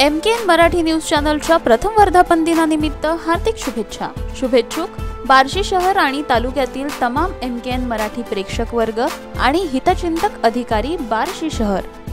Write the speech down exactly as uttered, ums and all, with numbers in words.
M K N Marathi news चॅनलच्या प्रथम वर्धापन दिनानिमित्त हार्दिक शुभेच्छा। शुभेच्छुक बार्शी शहर आणि तालुक्यातील तमाम एम के एन मराठी प्रेक्षक वर्ग आणि हितचिंतक अधिकारी बार्शी शहर।